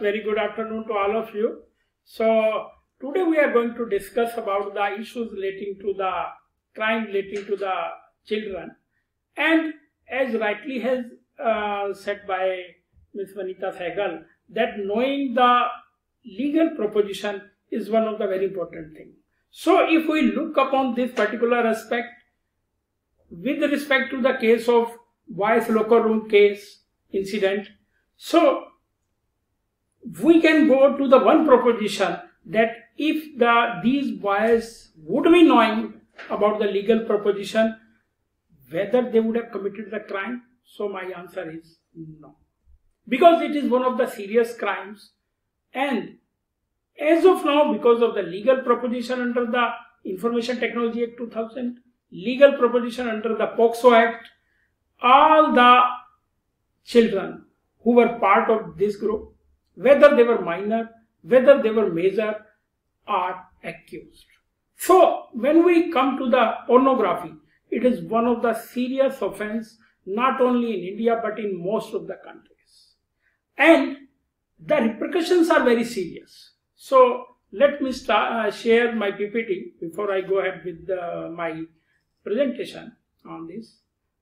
Very good afternoon to all of you. So today we are going to discuss about the issues relating to the crime relating to the children, and as rightly has said by Ms. Vanita Sehgal, that knowing the legal proposition is one of the very important things. So if we look upon this particular aspect with respect to the case of boys locker room case incident, so we can go to the one proposition that if these boys would be knowing about the legal proposition, whether they would have committed the crime. So my answer is no, because it is one of the serious crimes, and as of now, because of the legal proposition under the Information Technology Act 2000, legal proposition under the POCSO Act, all the children who were part of this group, whether they were minor, whether they were major, are accused. So when we come to the pornography, it is one of the serious offense, not only in India but in most of the countries, and the repercussions are very serious. So let me share my PPT before I go ahead with my presentation on this.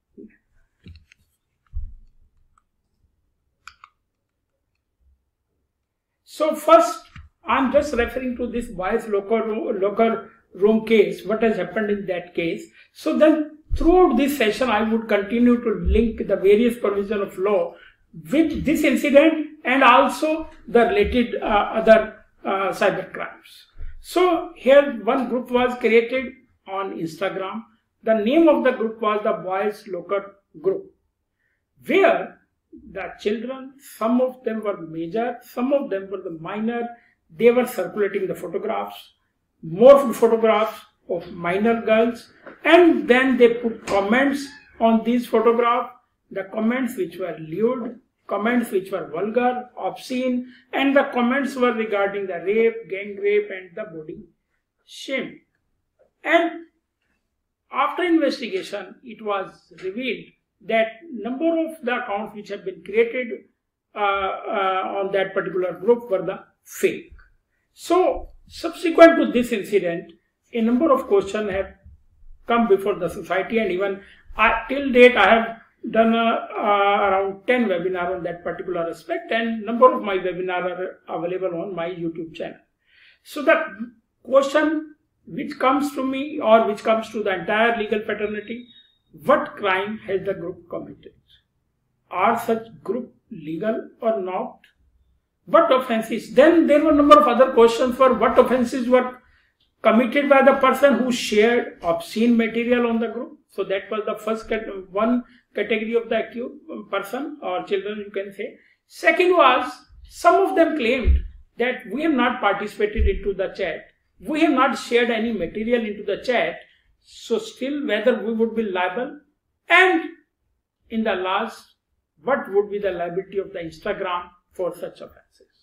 So first, I'm just referring to this boys locker room case, what has happened in that case. So then throughout this session, I would continue to link the various provisions of law with this incident and also the related other cyber crimes. So here one group was created on Instagram. The name of the group was the Boys Locker Group, where the children, some of them were major, some of them were the minor. They were circulating the photographs, more photographs of minor girls, and then they put comments on these photographs, the comments which were lewd, comments which were vulgar, obscene, and the comments were regarding the rape, gang rape, and the body shame. And after investigation, it was revealed that number of the accounts which have been created on that particular group were the fake. So subsequent to this incident, a number of questions have come before the society, and even till date I have done around 10 webinars on that particular aspect, and number of my webinars are available on my YouTube channel. So the question which comes to me, or which comes to the entire legal fraternity: what crime has the group committed? Are such group legal or not? What offenses? Then there were a number of other questions for what offenses were committed by the person who shared obscene material on the group. So that was the first one category of the accused person or children, you can say. Second was, some of them claimed that we have not participated into the chat, we have not shared any material into the chat, so still whether we would be liable, and in the last, what would be the liability of the Instagram for such offenses.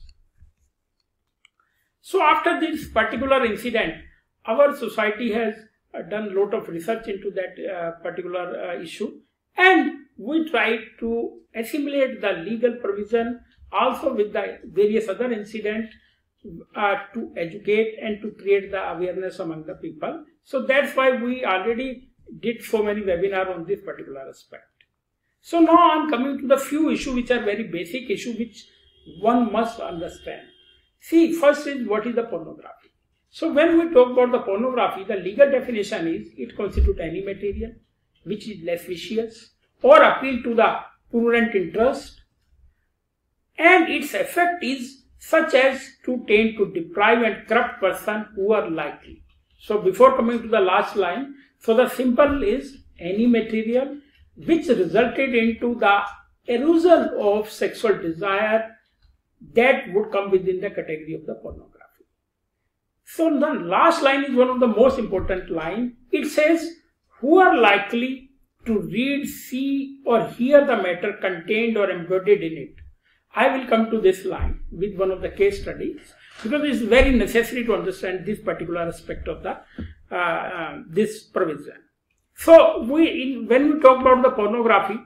So after this particular incident, our society has done a lot of research into that particular issue, and we tried to assimilate the legal provision also with the various other incidents to educate and to create the awareness among the people. So that's why we already did so many webinars on this particular aspect. So now I'm coming to the few issues which are very basic issues which one must understand. See, first is what is the pornography. So when we talk about the pornography, the legal definition is it constitutes any material which is lascivious or appeal to the prurient interest, and its effect is such as to tend to deprive and corrupt person who are likely. So before coming to the last line, so the simple is any material which resulted into the arousal of sexual desire that would come within the category of the pornography. So the last line is one of the most important lines. It says, who are likely to read, see or hear the matter contained or embodied in it. I will come to this line with one of the case studies, because it is very necessary to understand this particular aspect of the this provision. So when we talk about the pornography,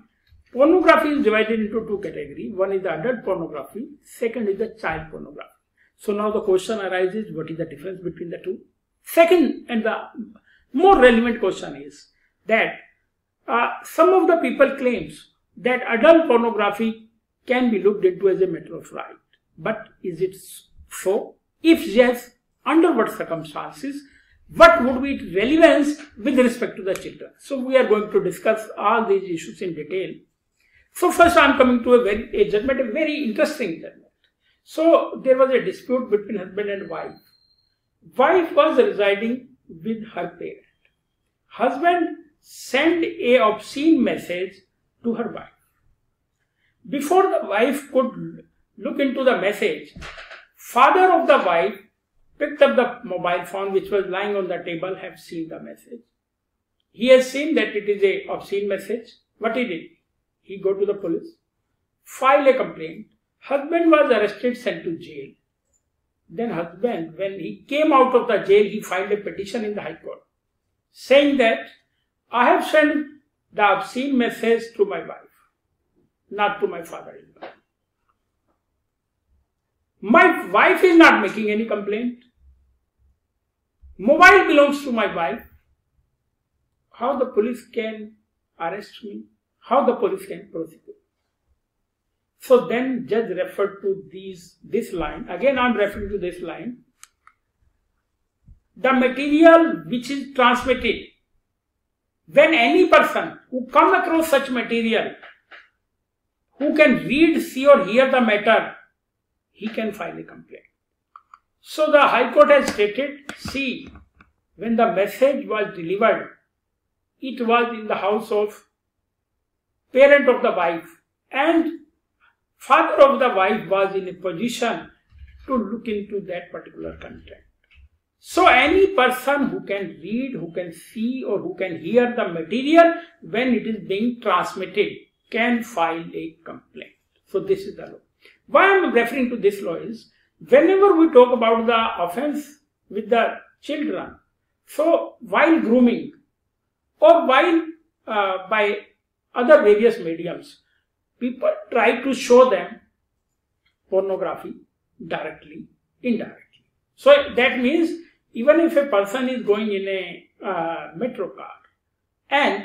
Pornography is divided into two categories. One is the adult pornography, second is the child pornography. So now the question arises, what is the difference between the two? Second, and the more relevant question is that some of the people claims that adult pornography can be looked into as a matter of right. But is it so? If yes, under what circumstances? What would be its relevance with respect to the children? So we are going to discuss all these issues in detail. So first I am coming to a judgment, a very interesting judgment. So there was a dispute between husband and wife. Wife was residing with her parent. Husband sent a obscene message to her wife. Before the wife could look into the message, father of the wife picked up the mobile phone which was lying on the table, have seen the message. He has seen that it is a obscene message. What he did? He go to the police, file a complaint. Husband was arrested, sent to jail. Then husband, when he came out of the jail, he filed a petition in the High Court saying that I have sent the obscene message to my wife, not to my father-in-law. My wife is not making any complaint. Mobile belongs to my wife. How the police can arrest me? How the police can prosecute? So then judge referred to this line. Again I am referring to this line. The material which is transmitted, when any person who come across such material, who can read, see or hear the matter, he can file a complaint. So the High Court has stated, see, when the message was delivered, it was in the house of parent of the wife, and father of the wife was in a position to look into that particular content. So any person who can read, who can see or who can hear the material when it is being transmitted can file a complaint. So this is the law. Why I am referring to this law is, whenever we talk about the offense with the children, so while grooming or while by other various mediums, people try to show them pornography directly, indirectly. So that means even if a person is going in a metro car and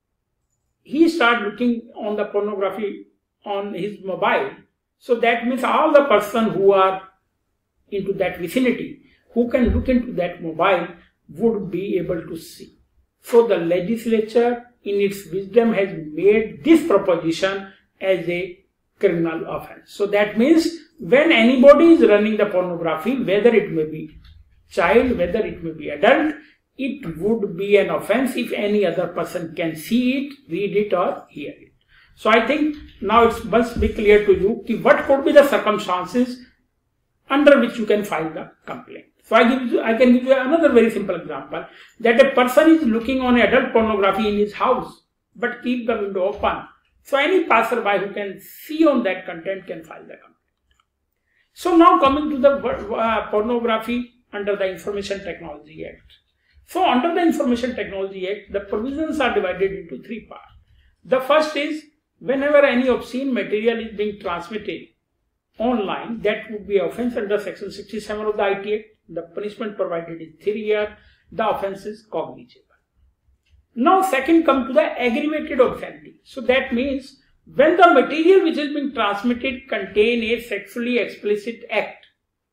he starts looking on the pornography on his mobile, so that means all the person who are into that vicinity, who can look into that mobile, would be able to see. So the legislature in its wisdom has made this proposition as a criminal offense. So that means when anybody is running the pornography, whether it may be child, whether it may be adult, it would be an offense if any other person can see it, read it or hear it. So I think now it must be clear to you what could be the circumstances under which you can file the complaint. So I can give you another very simple example, that a person is looking on adult pornography in his house but keep the window open. So any passerby who can see on that content can file the complaint. So now coming to the pornography under the Information Technology Act. So under the Information Technology Act, the provisions are divided into three parts. The first is, whenever any obscene material is being transmitted online, that would be offense under section 67 of the IT Act. The punishment provided is 3 years. The offense is cognizable. Now second come to the aggravated obscenity. So that means when the material which is being transmitted contain a sexually explicit act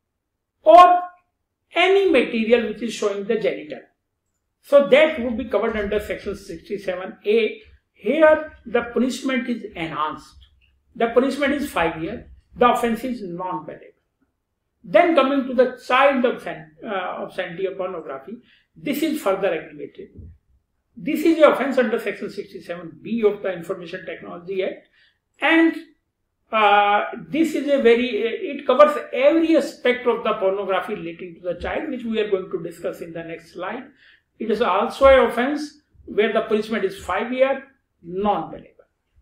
or any material which is showing the genital. So that would be covered under section 67A. Here the punishment is enhanced. The punishment is 5 years. The offense is non-bailable. Then coming to the child obscenity or pornography, this is further aggravated. This is the offense under section 67B of the Information Technology Act, and this is it covers every aspect of the pornography relating to the child, which we are going to discuss in the next slide. It is also an offense where the punishment is 5 years, non-bailable.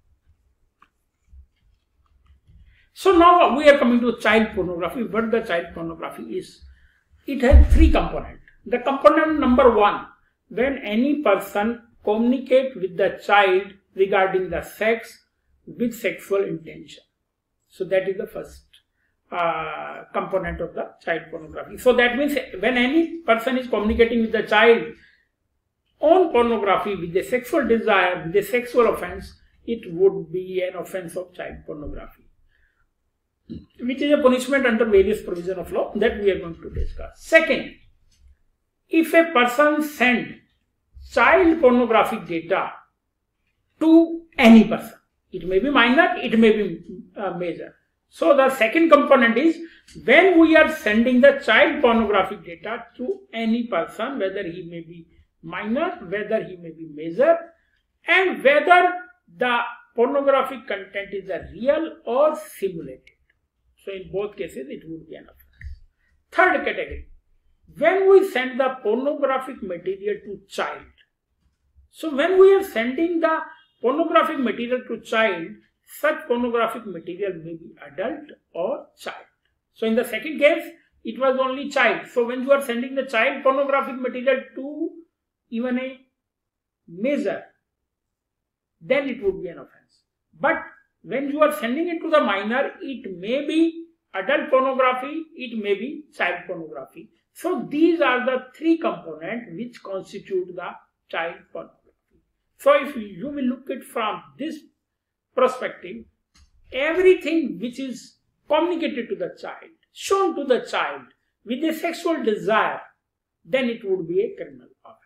So now we are coming to child pornography. What the child pornography is? It has three components. The component number one, when any person communicate with the child regarding the sex, with sexual intention. So that is the first component of the child pornography. So that means when any person is communicating with the child on pornography with a sexual desire, with a sexual offense, it would be an offense of child pornography, which is a punishment under various provisions of law that we are going to discuss. Second, if a person sends child pornographic data to any person, it may be minor, it may be major. So the second component is when we are sending the child pornographic data to any person, whether he may be minor, whether he may be major, and whether the pornographic content is a real or simulated. So in both cases it would be an offense. Third category, when we send the pornographic material to child. So when we are sending the pornographic material to child, such pornographic material may be adult or child. So in the second case, it was only child. So when you are sending the child pornographic material to even a major, then it would be an offense. But when you are sending it to the minor, it may be adult pornography, it may be child pornography. So these are the three components which constitute the child pornography. So if you will look at from this perspective, everything which is communicated to the child, shown to the child with a sexual desire, then it would be a criminal offense.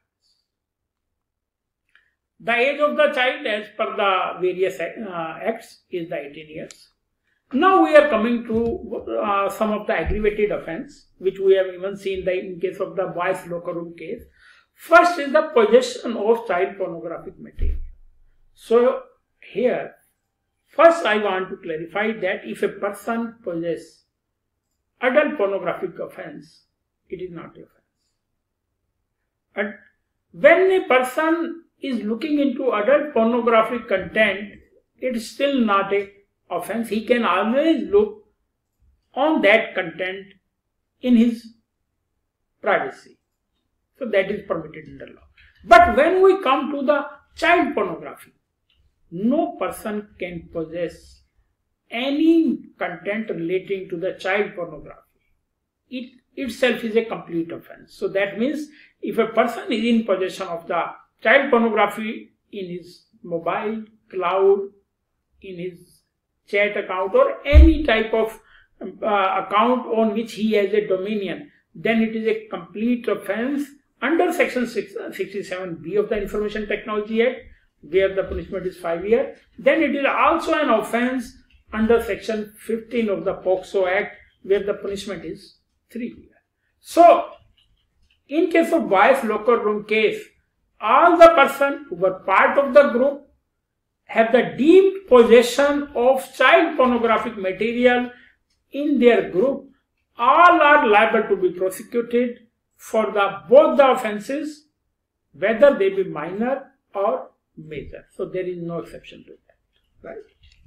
The age of the child as per the various acts is the 18 years. Now we are coming to some of the aggravated offense which we have even seen in case of the boys locker room case. First is the possession of child pornographic material. So here, first I want to clarify that if a person possesses adult pornographic offense, it is not an offense. And when a person is looking into adult pornographic content, it is still not an offense. He can always look on that content in his privacy. So that is permitted under law. But when we come to the child pornography, no person can possess any content relating to the child pornography. It itself is a complete offense. So that means if a person is in possession of the child pornography in his mobile, cloud, in his chat account or any type of account on which he has a dominion, then it is a complete offense under section 67B of the Information Technology Act, where the punishment is 5 years. Then it is also an offense under section 15 of the POCSO Act, where the punishment is 3 years. So in case of boys locker room case, all the persons who were part of the group have the deemed possession of child pornographic material in their group, all are liable to be prosecuted for both the offences, whether they be minor or major. So there is no exception to that, right?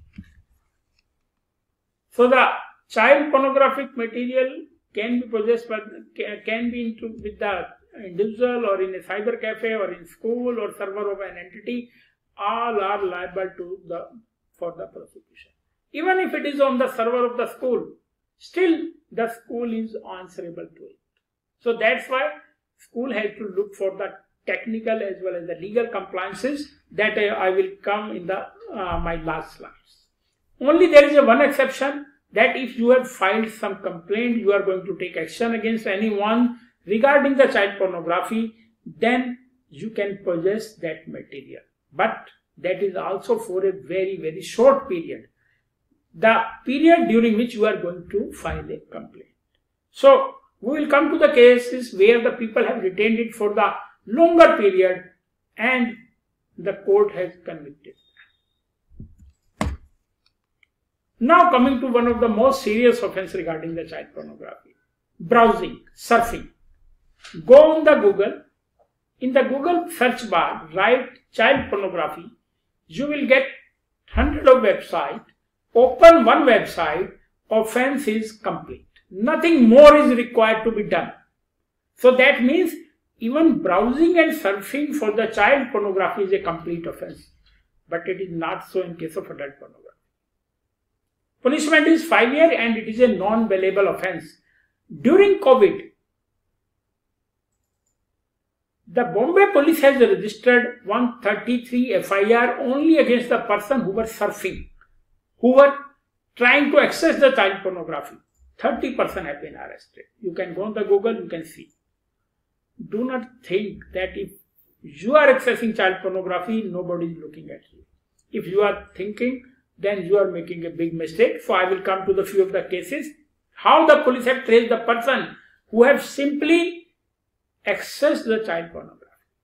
So the child pornographic material can be possessed, but can be with the individual or in a cyber cafe or in school or server of an entity. All are liable for the prosecution. Even if it is on the server of the school, still the school is answerable to it. So that's why school has to look for the technical as well as the legal compliances that I will come in the my last slides. Only there is one exception, that if you have filed some complaint, you are going to take action against anyone regarding the child pornography, then you can possess that material. But that is also for a very, very short period. The period during which you are going to file a complaint. So we will come to the cases where the people have retained it for the longer period and the court has convicted. Now coming to one of the most serious offenses regarding the child pornography. Browsing, surfing. Go on the Google. In the Google search bar, write child pornography. You will get hundreds of websites. Open one website, offense is complete. Nothing more is required to be done. So that means even browsing and surfing for the child pornography is a complete offense. But it is not so in case of adult pornography. Punishment is 5 years and it is a non-bailable offence. During COVID, the Bombay police has registered 133 FIR only against the person who were surfing, who were trying to access the child pornography. 30 persons have been arrested. You can go on the Google, you can see. Do not think that if you are accessing child pornography, nobody is looking at you. If you are thinking, then you are making a big mistake. So I will come to the few of the cases. How the police have traced the person who have simply accessed the child pornography.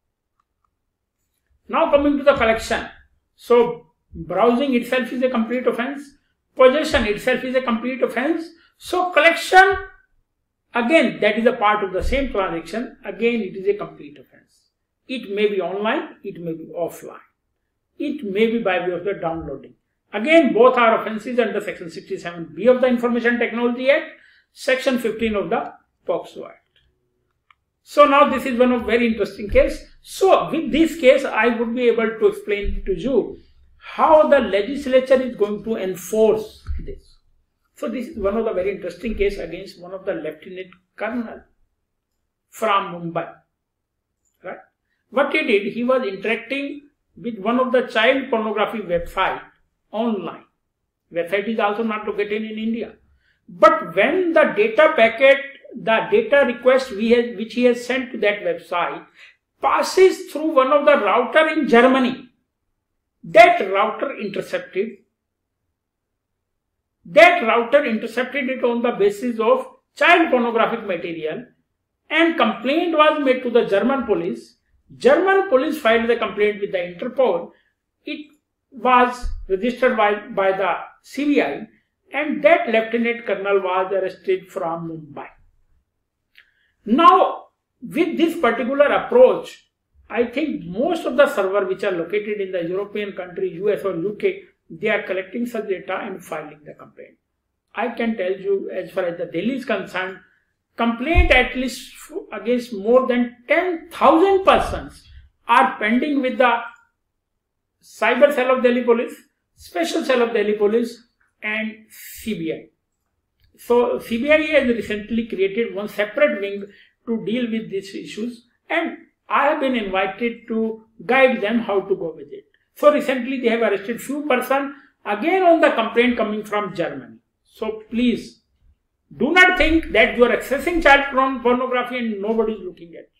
Now coming to the collection. So browsing itself is a complete offence. Possession itself is a complete offence. So collection, again, that is a part of the same transaction. Again, it is a complete offence. It may be online, it may be offline. It may be by way of the downloading. Again, both are offences under Section 67B of the Information Technology Act, Section 15 of the POCSO Act. So now this is one of very interesting case. So with this case, I would be able to explain to you how the legislature is going to enforce this. So this is one of the very interesting case against one of the lieutenant colonel from Mumbai. Right? What he did, he was interacting with one of the child pornography website online. Website is also not located in India. But when the data packet, the data request which he has sent to that website passes through one of the router in Germany, that router intercepted it on the basis of child pornographic material, and complaint was made to the German police. German police filed the complaint with the Interpol. It was registered by the CBI, and that lieutenant colonel was arrested from Mumbai. Now, with this particular approach, I think most of the servers which are located in the European country, US or UK, they are collecting such data and filing the complaint. I can tell you, as far as the Delhi is concerned, complaint at least against more than 10,000 persons are pending with the Cyber Cell of Delhi Police, Special Cell of Delhi Police and CBI. So CBI has recently created one separate wing to deal with these issues, and I have been invited to guide them how to go with it. So recently they have arrested few persons again on the complaint coming from Germany. So please do not think that you are accessing child pornography and nobody is looking at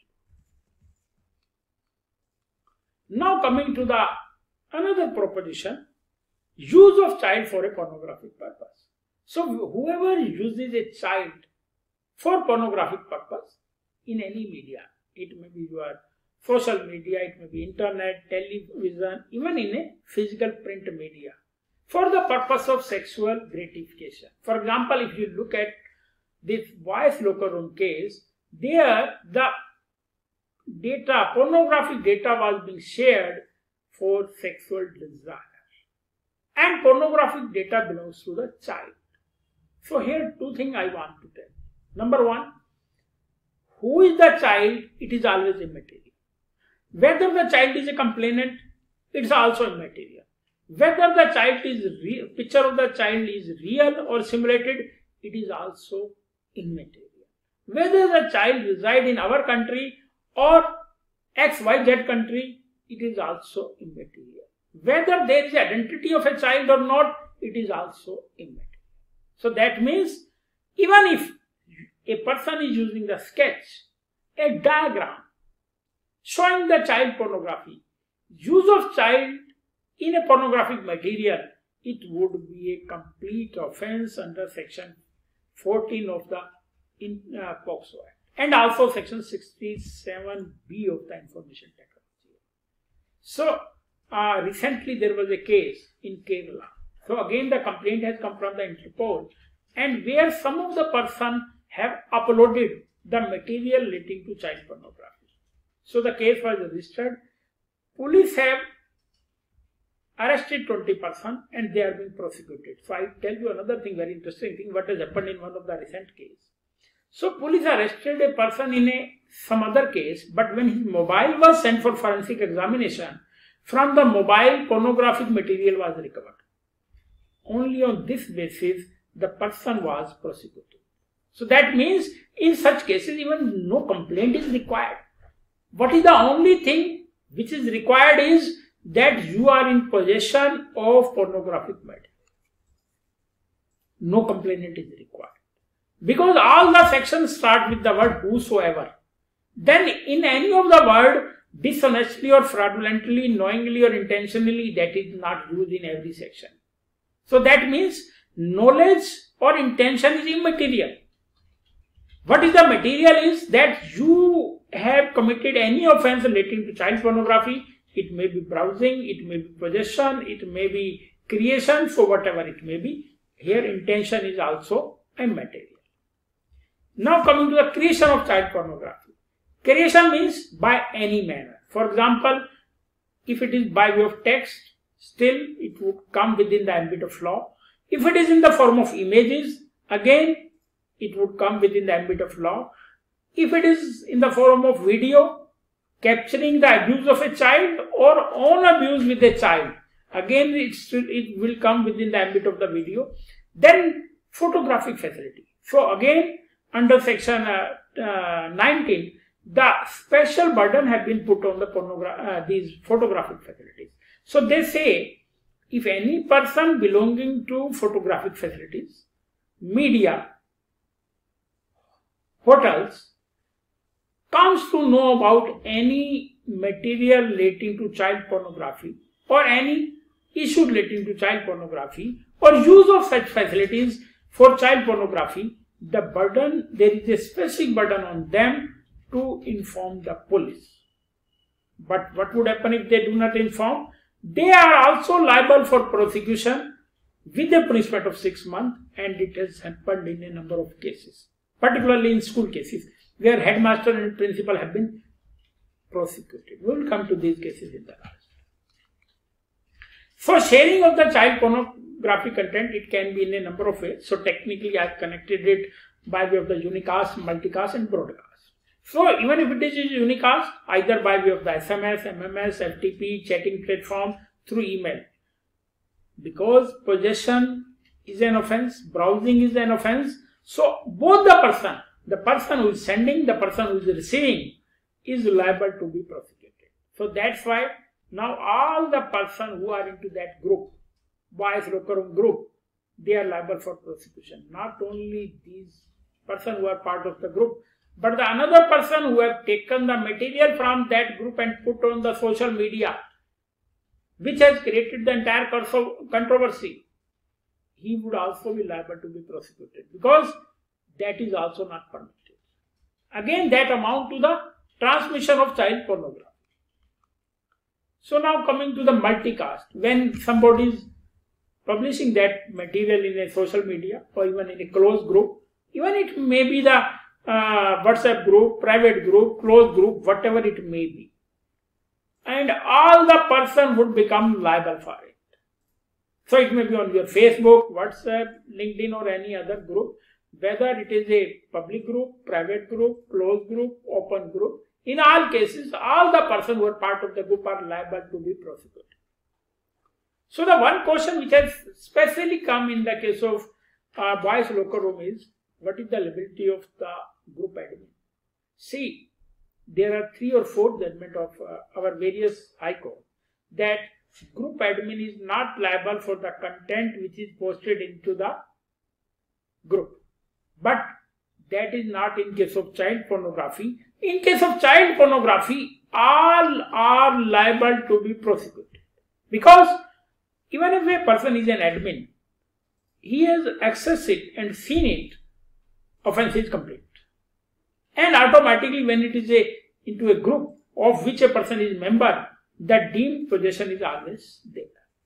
you. Now coming to the another proposition, use of child for a pornographic purpose. So whoever uses a child for pornographic purpose in any media, it may be your social media, it may be internet, television, even in a physical print media, for the purpose of sexual gratification. For example, if you look at this voice locker room case, there the data, pornographic data was being shared for sexual desire. And pornographic data belongs to the child. So here two things I want to tell. Number one, who is the child? It is always immaterial. Whether the child is a complainant, it is also immaterial. Whether the child is real, picture of the child is real or simulated, it is also immaterial. Whether the child resides in our country or XYZ country, it is also immaterial. Whether there is identity of a child or not, it is also immaterial. So that means even if a person is using the sketch, a diagram showing the child pornography, use of child in a pornographic material, it would be a complete offence under Section 14 of the POCSO Act and also Section 67B of the Information Technology Act. So recently there was a case in Kerala. So again the complaint has come from the Interpol, and where some of the person have uploaded the material relating to child pornography. So the case was registered. Police have arrested 20 persons and they are being prosecuted. So I tell you another thing, very interesting thing, what has happened in one of the recent cases. So police arrested a person in some other case, but when his mobile was sent for forensic examination, from the mobile pornographic material was recovered. only on this basis the person was prosecuted. So that means in such cases even no complaint is required. What is the only thing which is required is that you are in possession of pornographic material. No complaint is required. Because all the sections start with the word whosoever. Then in any of the word, dishonestly or fraudulently, knowingly or intentionally, that is not used in every section. So that means knowledge or intention is immaterial. What is the material is that you have committed any offense relating to child pornography. It may be browsing, it may be possession, it may be creation, so whatever it may be. Here intention is also immaterial. Now coming to the creation of child pornography. Creation means by any manner. For example, if it is by way of text, still it would come within the ambit of law. If it is in the form of images, again it would come within the ambit of law. If it is in the form of video, capturing the abuse of a child or own abuse with a child, again it will come within the ambit of the video. Then photographic facility. So again under section 19, the special burden has been put on the these photographic facilities. So they say if any person belonging to photographic facilities, media, hotels, comes to know about any material relating to child pornography or any issue relating to child pornography or use of such facilities for child pornography, the burden, there is a specific burden on them to inform the police. But what would happen if they do not inform? They are also liable for prosecution with a punishment of 6 months, and it has happened in a number of cases, particularly in school cases where headmaster and principal have been prosecuted. We will come to these cases in the last. So sharing of the child pornographic content, it can be in a number of ways. So technically I have connected it by way of the unicast, multicast and broadcast. So even if it is unicast, either by way of the SMS, MMS, FTP, chatting platform, through email. Because possession is an offense, browsing is an offense. So both the person who is sending, the person who is receiving is liable to be prosecuted. So that's why now all the person who are into that group, boys locker room group, they are liable for prosecution. Not only these person who are part of the group, but the another person who have taken the material from that group and put on the social media, which has created the entire controversy, he would also be liable to be prosecuted because that is also not permitted. Again, that amount to the transmission of child pornography. So now coming to the multicast, when somebody is publishing that material in a social media or even in a closed group, even it may be the WhatsApp group, private group, closed group, whatever it may be. And all the person would become liable for it. So it may be on your Facebook, WhatsApp, LinkedIn or any other group, whether it is a public group, private group, closed group, open group. In all cases, all the persons who are part of the group are liable to be prosecuted. So the one question which has specially come in the case of boys locker room is, what is the liability of the group admin? See, there are 3 or 4 judgments of our various high court that group admin is not liable for the content which is posted into the group. But that is not in case of child pornography. In case of child pornography, all are liable to be prosecuted. Because even if a person is an admin, he has accessed it and seen it, offense is complete. And automatically when it is into a group of which a person is member, the deemed possession is always there.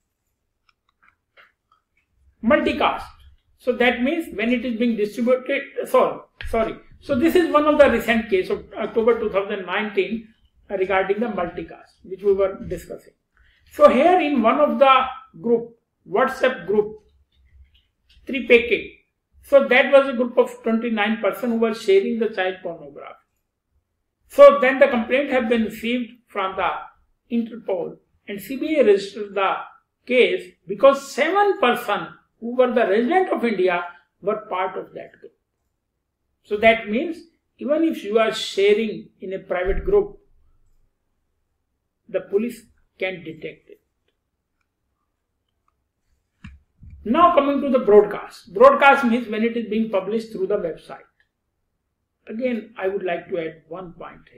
Multicast. So that means when it is being distributed, sorry. So this is one of the recent case of October 2019 regarding the multicast, which we were discussing. So here in one of the group, WhatsApp group, 3PK. So that was a group of 29 persons who were sharing the child pornography. So then the complaint have been received from the Interpol and CBI registered the case because 7 persons who were the resident of India were part of that group. So that means even if you are sharing in a private group, the police can detect it. Now coming to the broadcast. Broadcast means when it is being published through the website. Again, I would like to add one point here.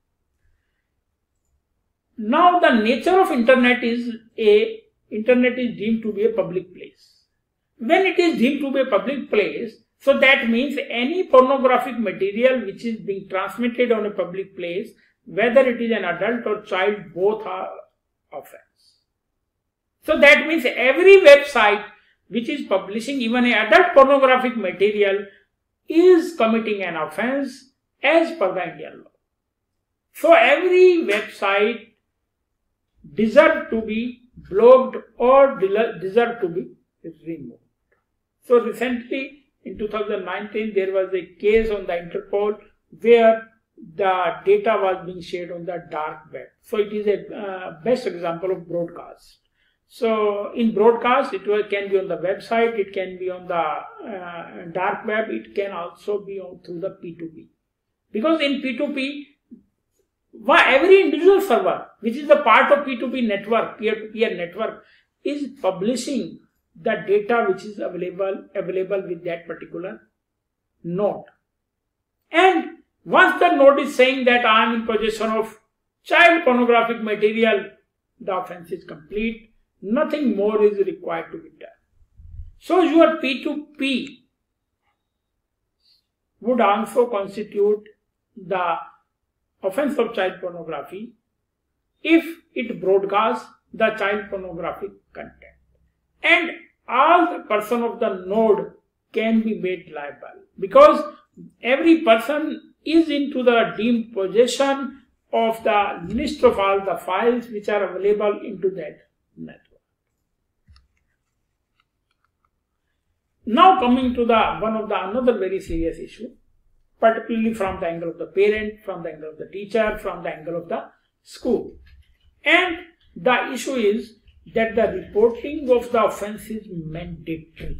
Now the nature of internet is deemed to be a public place. When it is deemed to be a public place, so that means any pornographic material which is being transmitted on a public place, whether it is an adult or child, both are offense. So that means every website which is publishing even an adult pornographic material is committing an offense as per the Indian law. So every website deserves to be blocked or deserve to be removed. So recently in 2019 there was a case on the Interpol where the data was being shared on the dark web. So it is a best example of broadcast. So in broadcast it can be on the website, it can be on the dark web, it can also be through the P2P. Because in P2P, every individual server which is the part of P2P network, peer-to-peer network, is publishing the data which is available with that particular node. And once the node is saying that I am in possession of child pornographic material, the offense is complete. Nothing more is required to be done. So your P2P would also constitute the offense of child pornography if it broadcasts the child pornographic content. And all the person of the node can be made liable because every person is into the deemed possession of the list of all the files which are available into that network. Now coming to another very serious issue, particularly from the angle of the parent, from the angle of the teacher, from the angle of the school. And the issue is that the reporting of the offense is mandatory.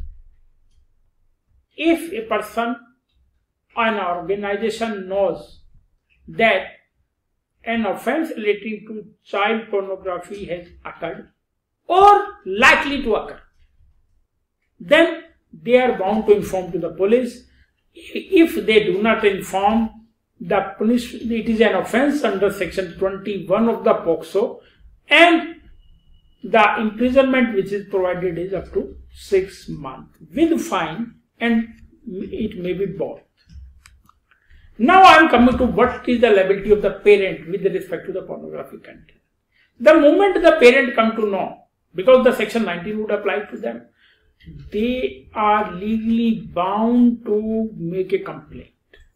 If a person or an organization knows that an offense relating to child pornography has occurred or likely to occur, then they are bound to inform to the police. If they do not inform, it is an offense under section 21 of the POCSO, and the imprisonment which is provided is up to 6 months with fine, and it may be both. Now I am coming to what is the liability of the parent with respect to the pornographic content. The moment the parent come to know, because the section 19 would apply to them, they are legally bound to make a complaint.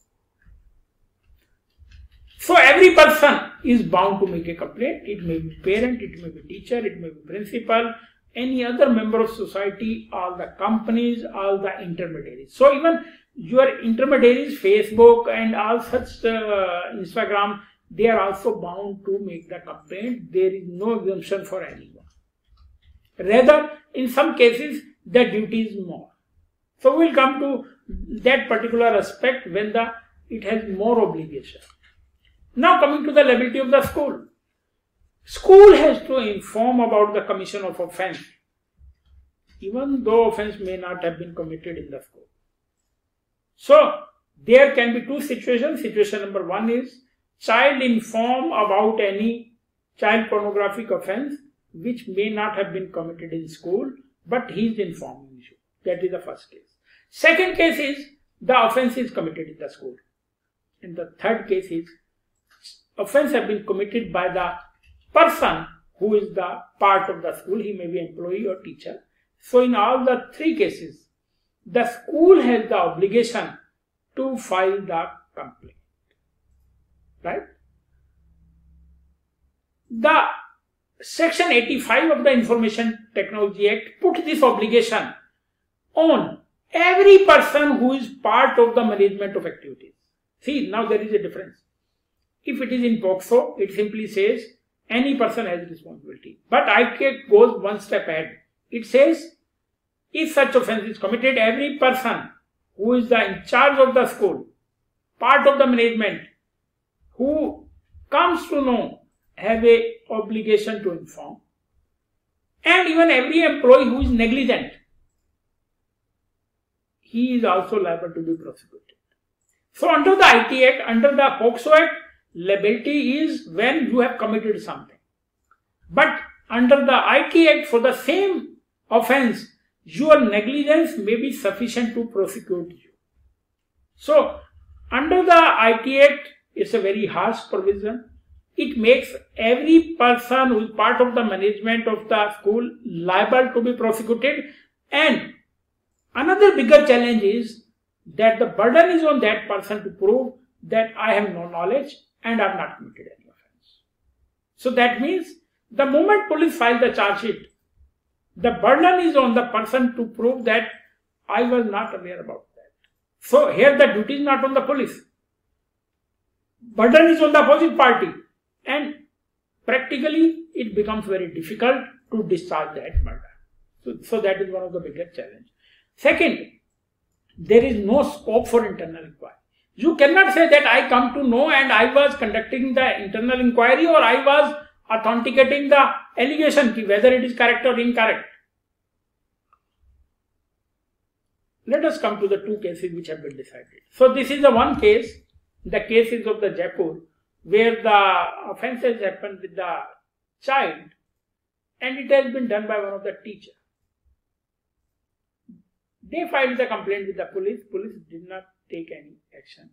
So every person is bound to make a complaint. It may be parent, it may be teacher, it may be principal, any other member of society, all the companies, all the intermediaries. So even your intermediaries, Facebook and all such Instagram, they are also bound to make the complaint. There is no exemption for anyone. Rather, in some cases, the duty is more. So we will come to that particular aspect when it has more obligation. Now coming to the liability of the school. School has to inform about the commission of offense, even though offense may not have been committed in the school. So there can be two situations. Situation number one is child inform about any child pornographic offense which may not have been committed in school, but he is informing you. That is the first case. Second case is the offense is committed in the school. And the third case is offense has been committed by the person who is the part of the school. He may be employee or teacher. So in all the three cases, the school has the obligation to file the complaint. Right? The Section 85 of the Information Technology Act put this obligation on every person who is part of the management of activities. See, now there is a difference. If it is in POCSO, it simply says any person has responsibility. But ICAC goes one step ahead. It says If such offence is committed, every person who is in charge of the school, part of the management, who comes to know, have a obligation to inform. And even every employee who is negligent, he is also liable to be prosecuted. So under the IT Act, under the POCSO Act, liability is when you have committed something. But under the IT Act, for the same offence, your negligence may be sufficient to prosecute you. So under the IT Act, it's a very harsh provision. It makes every person who is part of the management of the school liable to be prosecuted. And another bigger challenge is that the burden is on that person to prove that I have no knowledge and I have not committed any offence. So that means the moment police file the charge sheet, the burden is on the person to prove that I was not aware about that. So here the duty is not on the police. Burden is on the opposite party. And practically it becomes very difficult to discharge that burden. So that is one of the biggest challenges. Second, there is no scope for internal inquiry. You cannot say that I come to know and I was conducting the internal inquiry or I was authenticating the allegation, whether it is correct or incorrect. Let us come to the two cases which have been decided. So this is the one case, the cases of the Jaipur, where the offences happened with the child and it has been done by one of the teachers. They filed the complaint with the police. Police did not take any action.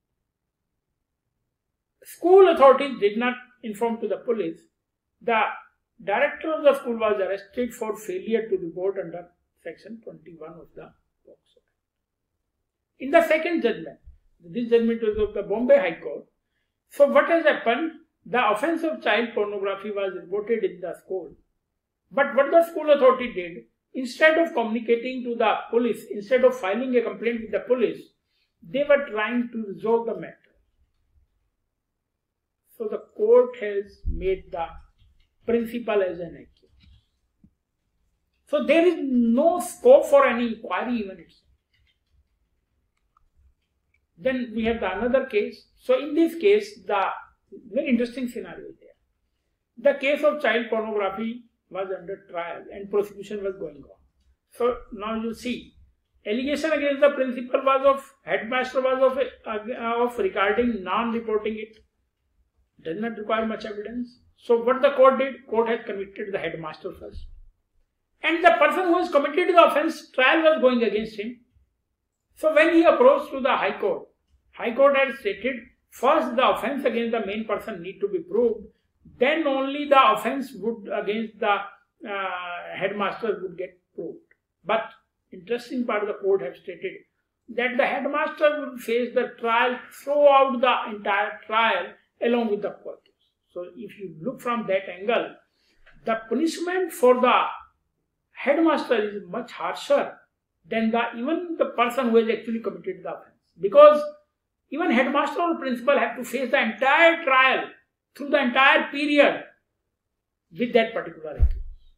School authorities did not inform to the police. The director of the school was arrested for failure to report under section 21 of the POCSO. In the second judgment, this judgment was of the Bombay High Court. So what has happened? The offence of child pornography was reported in the school. But what the school authority did, instead of communicating to the police, instead of filing a complaint with the police, they were trying to resolve the matter. So the court has made the principal as an accused. So there is no scope for any inquiry even itself. Then we have the another case. So in this case, the very interesting scenario is there. The case of child pornography was under trial and prosecution was going on. So now you see, allegation against the principal was of, headmaster was of regarding non-reporting it. Does not require much evidence. So what the court did, court has convicted the headmaster first. And the person who has committed the offence, trial was going against him. So when he approached to the High Court had stated, first the offence against the main person need to be proved, then only the offence would against the headmaster would get proved. But interesting part of the court have stated that the headmaster would face the trial throughout the entire trial along with the court. So if you look from that angle, the punishment for the headmaster is much harsher than even the person who has actually committed the offence. Because even headmaster or principal have to face the entire trial through the entire period with that particular accused.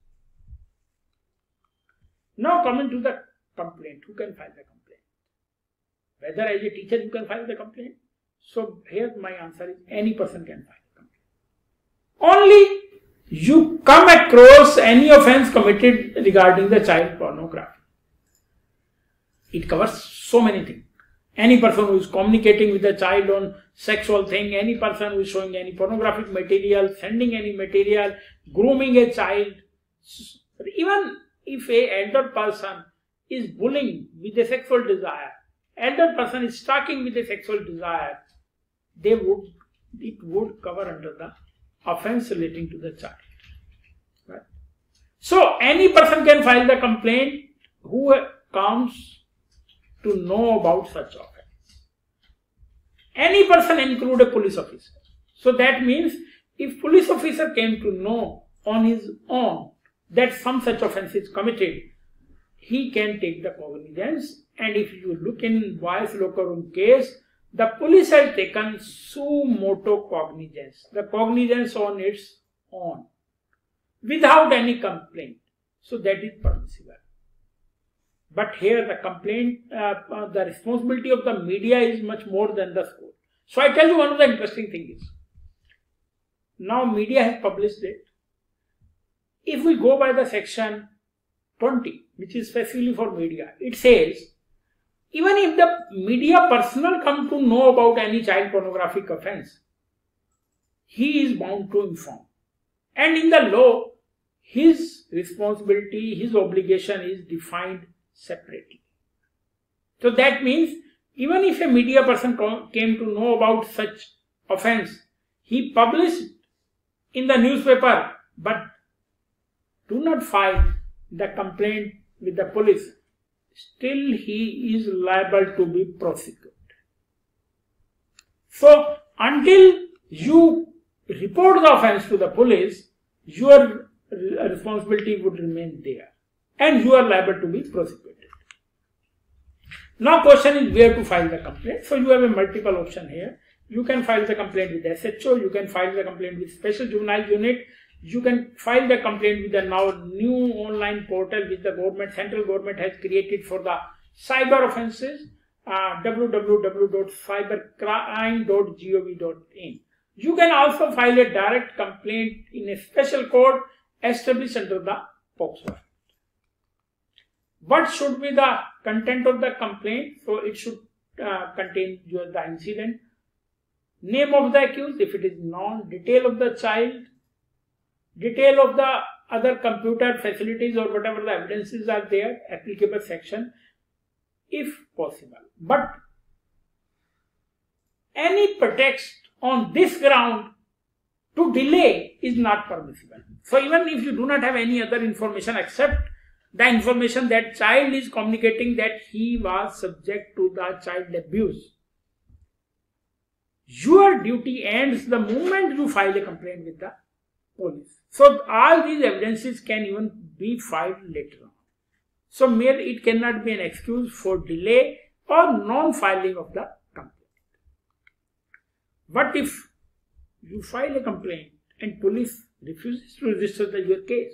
Now coming to the complaint, who can file the complaint? Whether as a teacher you can file the complaint? So here my answer is any person can file the complaint. Only you come across any offence committed regarding the child pornography. It covers so many things. Any person who is communicating with the child on sexual thing, any person who is showing any pornographic material, sending any material, grooming a child. Even if a elder person is bullying with a sexual desire, elder person is stalking with a sexual desire, it would cover under the offence relating to the child. Right? So any person can file the complaint who comes to know about such offence. Any person include a police officer. So that means if police officer came to know on his own that some such offence is committed, he can take the cognizance. And if you look in Boys Locker Room case, the police has taken suo motu cognizance, the cognizance on its own, without any complaint. So that is permissible. But here the complaint, the responsibility of the media is much more than the school. So I tell you one of the interesting things is, now media has published it. If we go by the section 20, which is specifically for media, it says, even if the media personnel come to know about any child pornographic offence, he is bound to inform. And in the law, his responsibility, his obligation is defined separately. So that means, even if a media person came to know about such offence, he published in the newspaper, but do not file the complaint with the police, still he is liable to be prosecuted. So until you report the offence to the police, your responsibility would remain there and you are liable to be prosecuted. Now question is where to file the complaint. So you have a multiple option here. You can file the complaint with SHO, you can file the complaint with Special Juvenile Unit, you can file the complaint with the now new online portal which the central government has created for the cyber offences, www.cybercrime.gov.in. You can also file a direct complaint in a special court established under the POCSO Act. What should be the content of the complaint? So it should contain the incident, name of the accused if it is known, detail of the child, detail of the other computer facilities or whatever the evidences are there, applicable section if possible. But any pretext on this ground to delay is not permissible. So even if you do not have any other information except the information that child is communicating that he was subject to the child abuse, your duty ends the moment you file a complaint with the police. So all these evidences can even be filed later on. So merely it cannot be an excuse for delay or non-filing of the complaint. What if you file a complaint and police refuses to register your case?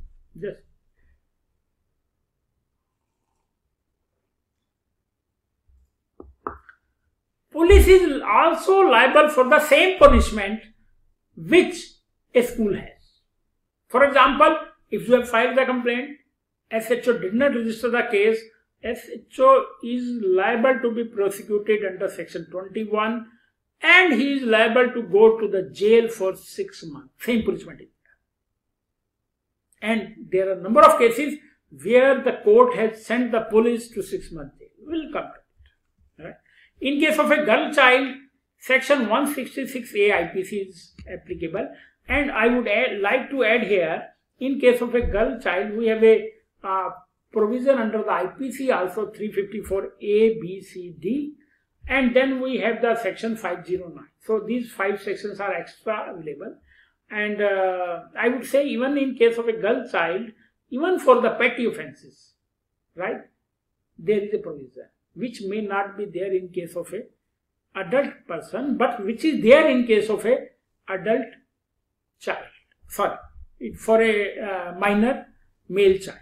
Police is also liable for the same punishment which a school has. For example, if you have filed the complaint, SHO did not register the case, SHO is liable to be prosecuted under section 21 and he is liable to go to the jail for 6 months. Same punishment is there. And there are a number of cases where the court has sent the police to 6 months jail. We will come to it. Right? In case of a girl child, section 166A IPC is applicable. And I would like to add here, in case of a girl child, we have a provision under the IPC also 354A, B, C, D. And then we have the section 509. So these 5 sections are extra available. And I would say even in case of a girl child, even for the petty offences, right, there is a provision which may not be there in case of a adult person, but which is there in case of a adult child. Sorry, for a minor male child.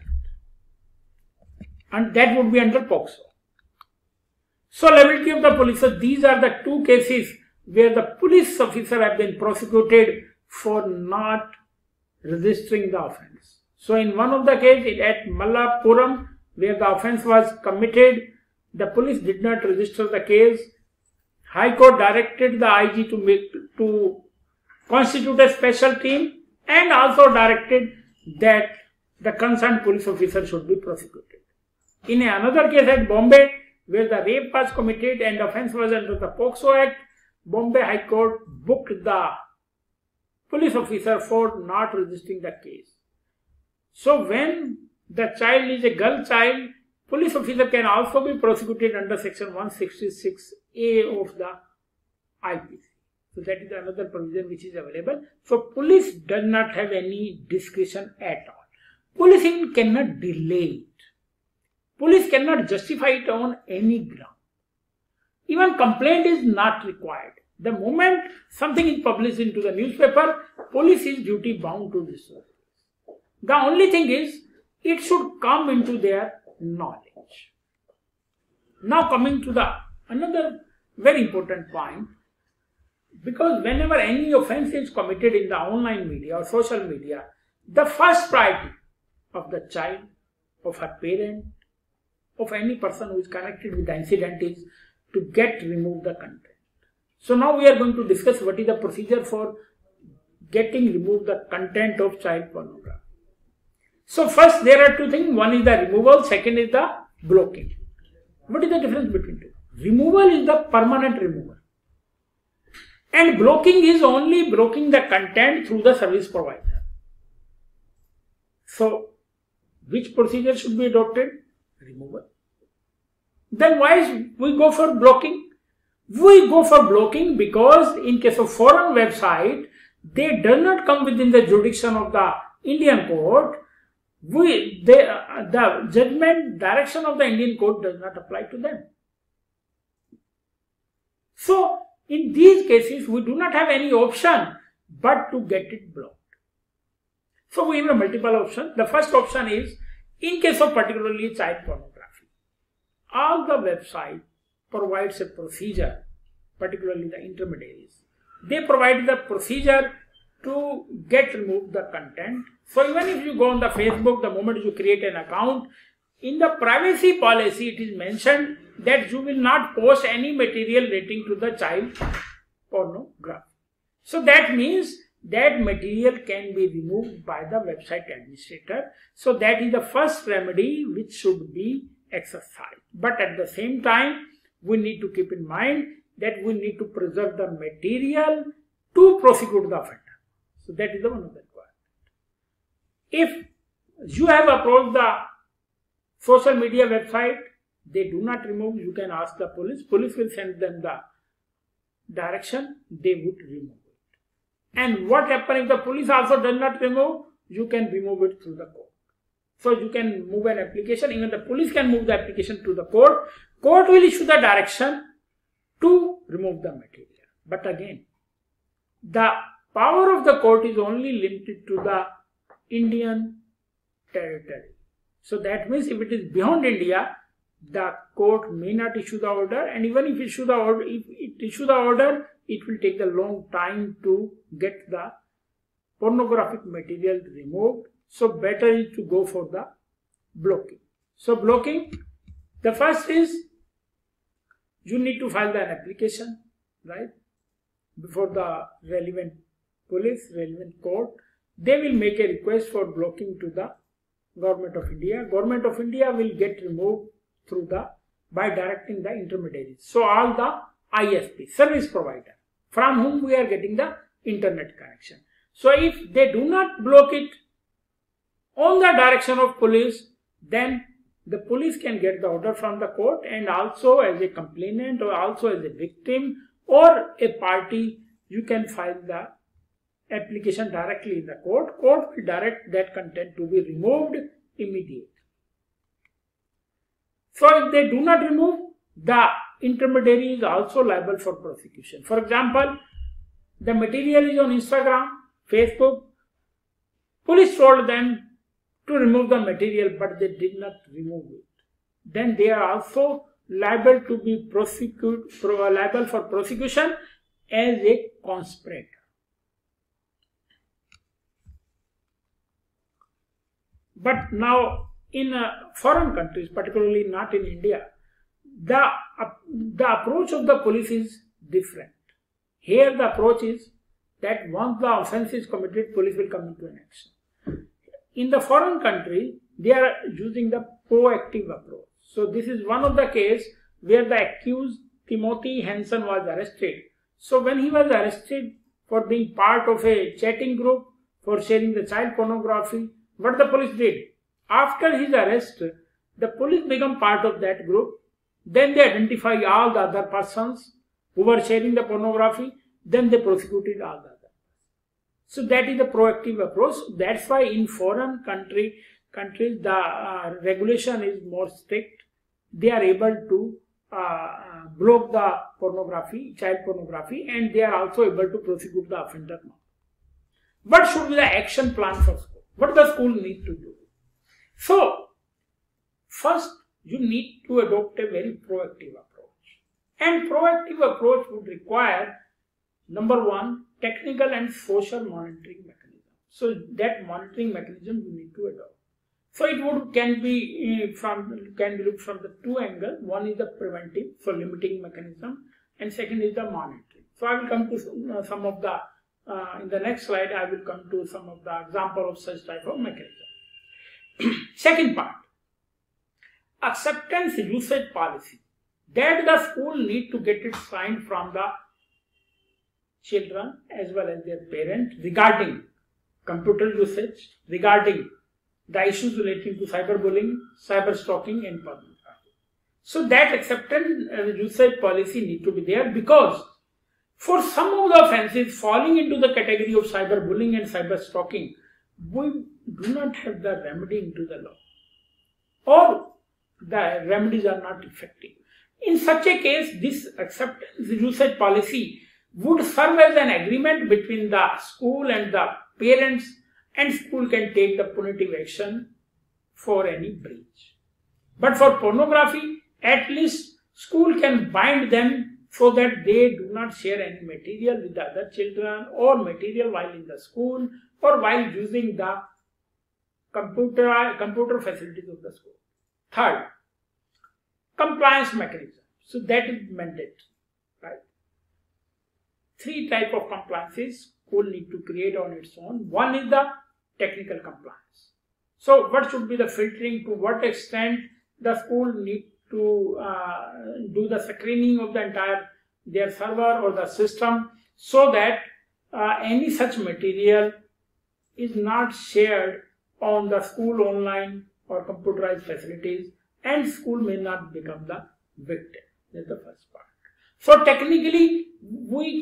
And that would be under POCSO. So liability of the police. So these are the 2 cases where the police officer have been prosecuted for not registering the offence. So in one of the cases at Malappuram, where the offence was committed, the police did not register the case. High Court directed the IG to constitute a special team and also directed that the concerned police officer should be prosecuted. In another case at Bombay, where the rape was committed and offence was under the POCSO Act, Bombay High Court booked the police officer for not registering the case. So when the child is a girl child, police officer can also be prosecuted under section 166A of the IPC. So that is another provision which is available. So police does not have any discretion at all. Police even cannot delay it. Police cannot justify it on any ground. Even complaint is not required. The moment something is published into the newspaper, police is duty bound to register. The only thing is, it should come into their knowledge. Now coming to the another very important point, because whenever any offense is committed in the online media or social media, the first priority of the child, of her parent, of any person who is connected with the incident is to remove the content. So now we are going to discuss what is the procedure for getting removed the content of child pornography. So first there are two things. One is the removal, second is the blocking. What is the difference between two? Removal is the permanent removal. And blocking is only blocking the content through the service provider. So which procedure should be adopted? Removal. Then why we go for blocking? We go for blocking because in case of foreign website, they do not come within the jurisdiction of the Indian court. The judgment direction of the Indian court does not apply to them. So in these cases, we do not have any option but to get it blocked. So we have a multiple option. The first option is in case of particularly child pornography. All the website provides a procedure, particularly the intermediaries. They provide the procedure to remove the content. So even if you go on the Facebook, the moment you create an account, in the privacy policy it is mentioned that you will not post any material relating to the child pornography. So that means that material can be removed by the website administrator. So that is the first remedy which should be exercised. But at the same time, we need to keep in mind that we need to preserve the material to prosecute the offender. So that is the one of the requirement. If you have approached the social media website, they do not remove, you can ask the police. Police will send them the direction, they would remove it. And what happens if the police also does not remove? You can remove it through the court. So you can move an application, even the police can move the application to the court. Court will issue the direction to remove the material. But again, the power of the court is only limited to the Indian territory. So that means if it is beyond India, the court may not issue the order, and even if it issue the order, it will take a long time to get the pornographic material removed. So better is to go for the blocking. So blocking, the first is you need to file an application, right, before the relevant police, relevant court. They will make a request for blocking to the Government of India. Government of India will get removed by directing the intermediaries. So all the ISP, service provider, from whom we are getting the internet connection. So if they do not block it on the direction of police, then the police can get the order from the court, and also as a complainant or also as a victim or a party, you can file the application directly in the court. Court will direct that content to be removed immediately. So if they do not remove, the intermediary is also liable for prosecution. For example, the material is on Instagram, Facebook. Police told them to remove the material, but they did not remove it. Then they are also liable to be liable for prosecution as a conspirator. But now in foreign countries, particularly not in India, the approach of the police is different. Here the approach is that once the offence is committed, police will come into an action. In the foreign country, they are using the proactive approach. So this is one of the cases where the accused Timothy Hansen was arrested. So when he was arrested for being part of a chatting group for sharing the child pornography, what the police did? After his arrest, the police become part of that group. Then they identify all the other persons who were sharing the pornography. Then they prosecuted all the others. So that is the proactive approach. That's why in foreign countries the regulation is more strict. They are able to block the pornography, child pornography, and they are also able to prosecute the offender now. What should be the action plan for school? What the school need to do? So, First, you need to adopt a very proactive approach. And proactive approach would require, number one, technical and social monitoring mechanism. So that monitoring mechanism you need to adopt. So it can be looked from the two angles. One is the preventive, so limiting mechanism, and second is the monitoring. So I will come to some of the in the next slide. I will come to some of the example of such type of mechanism. Second part, acceptance usage policy, that the school need to get it signed from the children as well as their parents regarding computer usage, regarding the issues relating to cyberbullying, cyber stalking and pornography. So that acceptance usage policy need to be there, because for some of the offences falling into the category of cyberbullying and cyber stalking, we do not have the remedy into the law, or the remedies are not effective. In such a case, this acceptance usage policy would serve as an agreement between the school and the parents, and school can take the punitive action for any breach. But for pornography, at least school can bind them so that they do not share any material with the other children, or material while in the school, or while using the computer facilities of the school. Third, compliance mechanism. So that is mandate, right? Three types of compliances school need to create on its own. One is the technical compliance. So what should be the filtering, to what extent the school need to do the screening of the entire their server or the system, so that any such material is not shared on the school online or computerized facilities, and school may not become the victim. That's the first part. So technically, we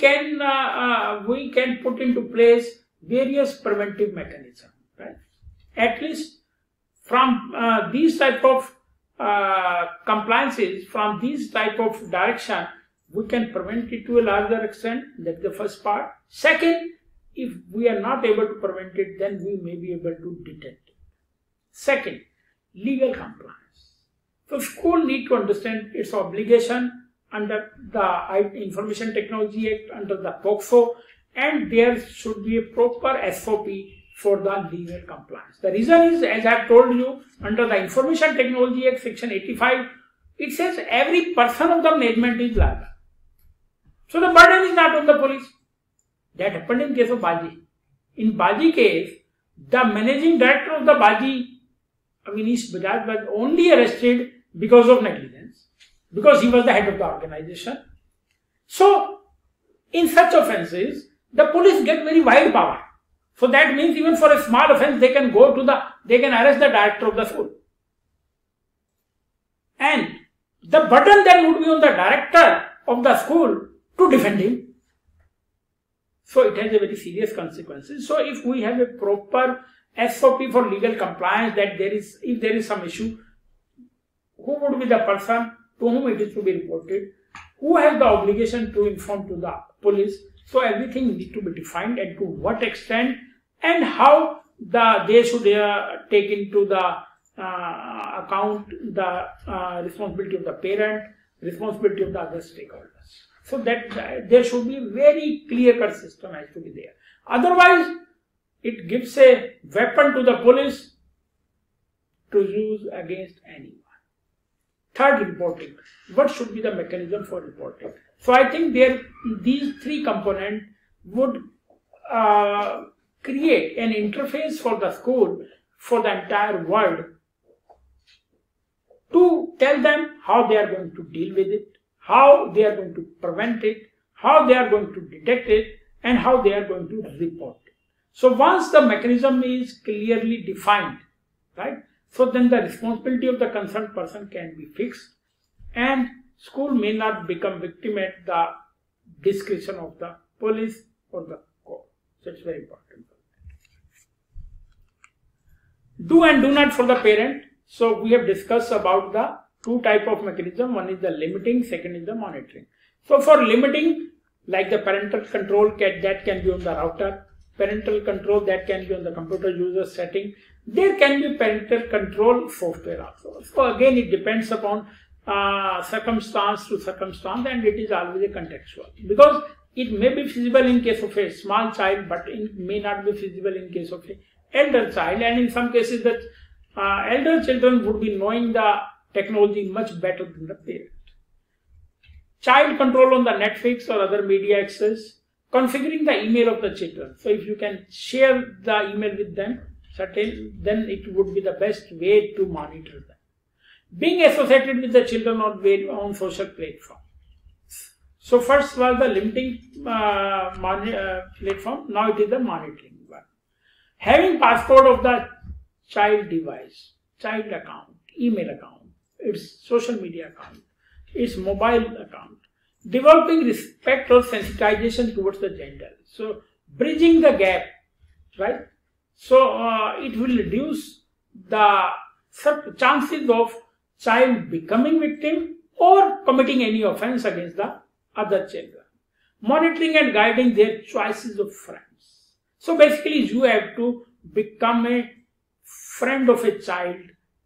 can put into place various preventive mechanisms, right? At least from these type of compliances, from these type of direction, we can prevent it to a larger extent. That's the first part. Second, if we are not able to prevent it, then we may be able to detect it. Second, legal compliance. So school need to understand its obligation under the Information Technology Act, under the POCSO, and there should be a proper SOP for the legal compliance. The reason is, as I have told you, under the Information Technology Act, Section 85, it says every person of the management is liable. So the burden is not on the police. That happened in case of Baji. In Baji case, the managing director of the Baji, Avinish Bajaj, was only arrested because of negligence, because he was the head of the organization. So, in such offences, the police get very wide power. So that means even for a small offence, they can arrest the director of the school. And the burden then would be on the director of the school to defend him. So it has a very serious consequences. So if we have a proper SOP for legal compliance, that if there is some issue, who would be the person to whom it is to be reported, who has the obligation to inform to the police. So everything needs to be defined, and to what extent and how they should take into the account the responsibility of the parent, responsibility of the other stakeholders. So that there should be very clear-cut system has to be there. Otherwise, it gives a weapon to the police to use against anyone. Third, reporting. What should be the mechanism for reporting? So I think these three components would create an interface for the school, for the entire world, to tell them how they are going to deal with it, how they are going to prevent it, how they are going to detect it, and how they are going to report it. So once the mechanism is clearly defined, right, so then the responsibility of the concerned person can be fixed, and school may not become victim at the discretion of the police or the court. So it's very important. Do and do not for the parent. So we have discussed about the two type of mechanism. One is the limiting, second is the monitoring. So for limiting, like the parental control that can be on the router, parental control that can be on the computer user setting, there can be parental control software also. So again, it depends upon circumstance to circumstance, and it is always a contextual, because it may be feasible in case of a small child, but it may not be feasible in case of an elder child, and in some cases that elder children would be knowing the technology much better than the parent. Child control on the Netflix or other media access, configuring the email of the children. So if you can share the email with them, then it would be the best way to monitor them. Being associated with the children on social platforms. So first was the limiting platform, now it is the monitoring one. Having passcode of the child device, child account, email account, its social media account, its mobile account. Developing respect or sensitization towards the gender. So bridging the gap, right? So it will reduce the chances of child becoming victim or committing any offense against the other children. Monitoring and guiding their choices of friends. So basically you have to become a friend of a child,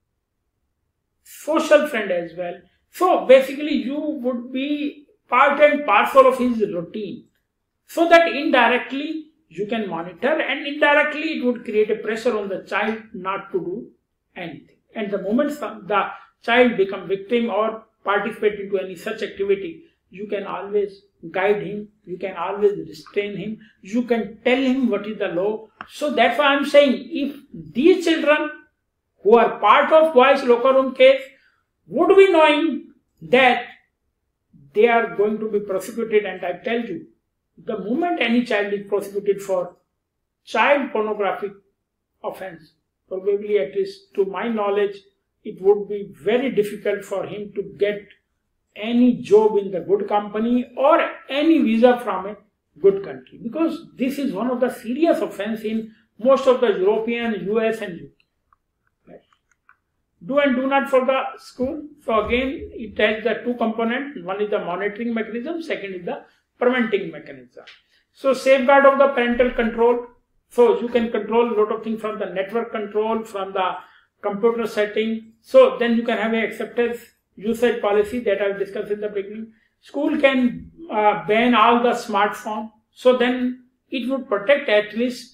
social friend as well. So basically you would be part and parcel of his routine, so that indirectly you can monitor, and indirectly it would create a pressure on the child not to do anything. And the moment the child become victim or participate into any such activity, you can always guide him, you can always restrain him, you can tell him what is the law. So that's why I am saying, if these children who are part of boys locker room case would be knowing that they are going to be prosecuted, and I tell you, the moment any child is prosecuted for child pornographic offense, probably, at least to my knowledge, it would be very difficult for him to get any job in the good company or any visa from a good country, because this is one of the serious offense in most of the European, US and UK. Right? Do and do not for the school. So again, it has the two components. One is the monitoring mechanism, second is the preventing mechanism. So safeguard of the parental control. So you can control a lot of things from the network control, from the computer setting. So then you can have an acceptance usage policy that I discussed in the beginning. School can ban all the smartphone. So then it would protect at least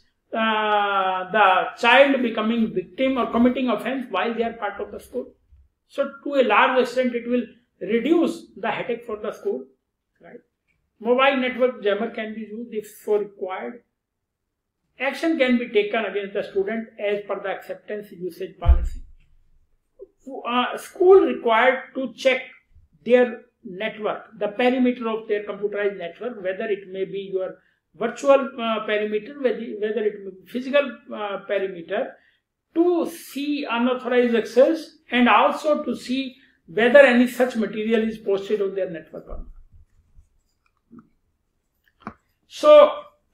the child becoming victim or committing offense while they are part of the school. So to a large extent it will reduce the headache for the school. Right? Mobile network jammer can be used if so required. Action can be taken against the student as per the acceptance usage policy. School required to check their network, the perimeter of their computerized network, whether it may be your virtual perimeter, whether it may be physical perimeter, to see unauthorized access and also to see whether any such material is posted on their network or not. So,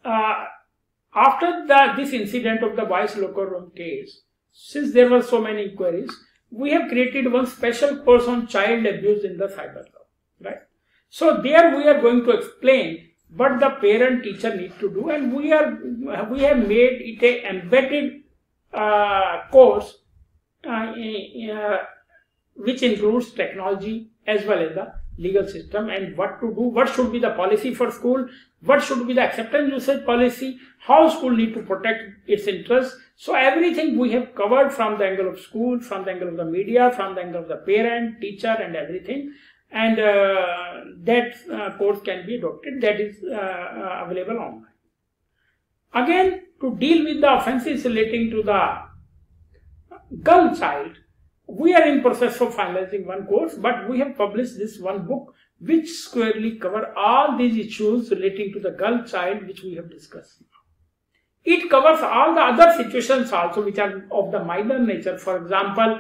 after this incident of the boys locker room case, since there were so many inquiries, we have created one special course on child abuse in the cyber law, right? So there we are going to explain what the parent teacher need to do, and we have made it a embedded course which includes technology as well as the legal system, and what to do, what should be the policy for school, what should be the acceptance usage policy, how school need to protect its interests. So everything we have covered from the angle of school, from the angle of the media, from the angle of the parent, teacher and everything, and that course can be adopted, that is available online. Again, to deal with the offences relating to the girl child, we are in process of finalizing one course, but we have published this one book which squarely cover all these issues relating to the girl child which we have discussed. It covers all the other situations also which are of the minor nature. For example,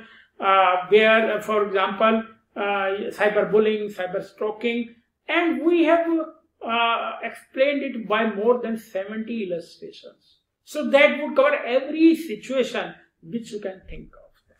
cyberbullying, cyber stalking, and we have explained it by more than 70 illustrations. So that would cover every situation which you can think of.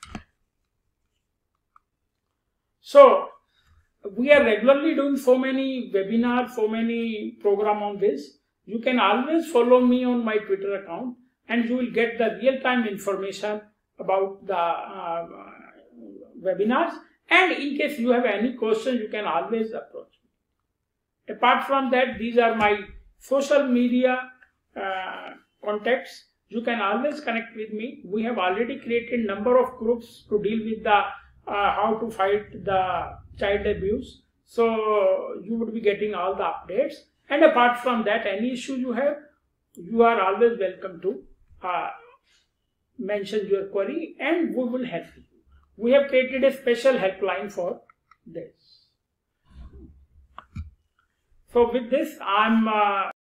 So we are regularly doing so many webinars, so many programs on this. You can always follow me on my Twitter account and you will get the real-time information about the webinars. And in case you have any questions, you can always approach me. Apart from that, these are my social media contacts. You can always connect with me. We have already created number of groups to deal with the how to fight the child abuse. So you would be getting all the updates. And apart from that, any issue you have, you are always welcome to mention your query, and we will help you. We have created a special helpline for this. So with this, I'm